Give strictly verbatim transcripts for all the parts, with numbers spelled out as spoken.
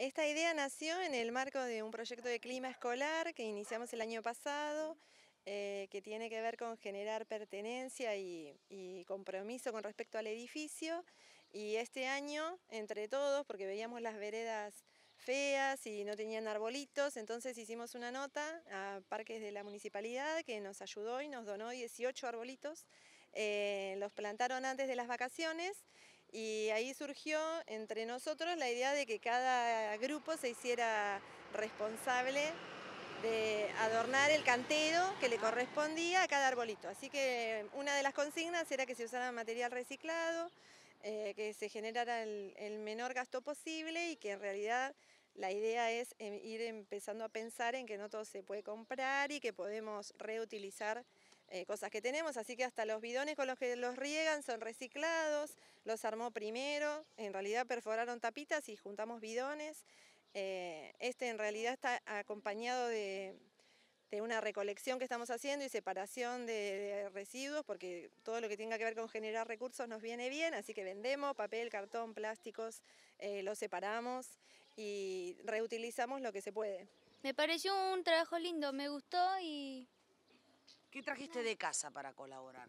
Esta idea nació en el marco de un proyecto de clima escolar que iniciamos el año pasado, eh, que tiene que ver con generar pertenencia y, y compromiso con respecto al edificio. Y este año, entre todos, porque veíamos las veredas feas y no tenían arbolitos, entonces hicimos una nota a Parques de la Municipalidad que nos ayudó y nos donó dieciocho arbolitos. Eh, los plantaron antes de las vacaciones. Y ahí surgió entre nosotros la idea de que cada grupo se hiciera responsable de adornar el cantero que le correspondía a cada arbolito. Así que una de las consignas era que se usara material reciclado, eh, que se generara el, el menor gasto posible y que en realidad la idea es ir empezando a pensar en que no todo se puede comprar y que podemos reutilizar eh, cosas que tenemos, así que hasta los bidones con los que los riegan son reciclados, los armó primero, en realidad perforaron tapitas y juntamos bidones. Eh, este en realidad está acompañado de, de una recolección que estamos haciendo y separación de, de residuos, porque todo lo que tenga que ver con generar recursos nos viene bien, así que vendemos papel, cartón, plásticos, eh, los separamos y reutilizamos lo que se puede. Me pareció un trabajo lindo, me gustó y... ¿Qué trajiste de casa para colaborar?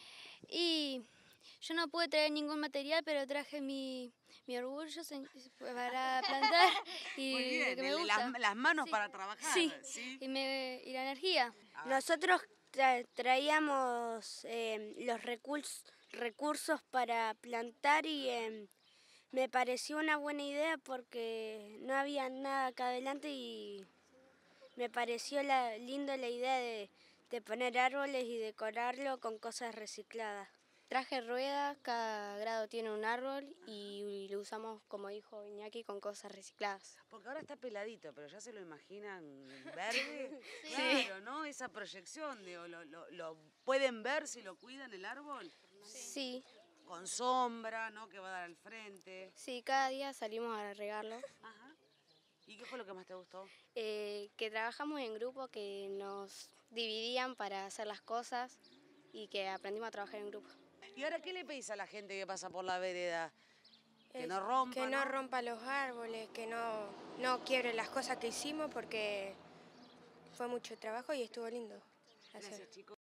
Y yo no pude traer ningún material, pero traje mi, mi orgullo para plantar y Muy bien, lo que me gusta. Las, las manos Sí. para trabajar. Sí, ¿Sí? Y, me, y la energía. Nosotros tra traíamos eh, los recursos, recursos para plantar y eh, me pareció una buena idea porque no había nada acá adelante y me pareció la, lindo la idea de, de poner árboles y decorarlo con cosas recicladas. Traje ruedas, cada grado tiene un árbol y lo usamos, como dijo Iñaki, con cosas recicladas. Porque ahora está peladito, pero ya se lo imaginan verde. Sí. Claro, ¿no? Esa proyección, digo, lo, lo, lo pueden ver si lo cuidan el árbol. Sí. Con sombra, ¿no? Que va a dar al frente. Sí, cada día salimos a regarlo. Ajá. ¿Y qué fue lo que más te gustó? Eh, que trabajamos en grupo, que nos dividían para hacer las cosas y que aprendimos a trabajar en grupo. ¿Y ahora qué le pedís a la gente que pasa por la vereda? Que Es, no rompa, Que no, ¿no? rompa los árboles, que no, no quiebre las cosas que hicimos porque fue mucho trabajo y estuvo lindo hacer. Gracias, chicos.